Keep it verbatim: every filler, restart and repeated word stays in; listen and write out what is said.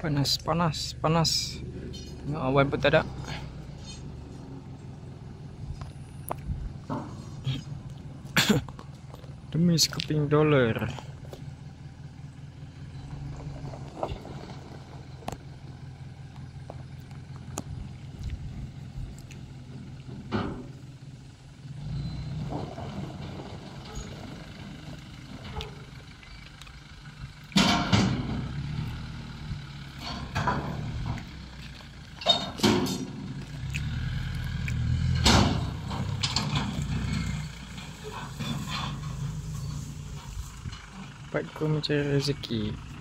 Panas, panas, panas. Tengok awan pun tak ada. Demi sekeping dolar. Dapat ku mencari rezeki.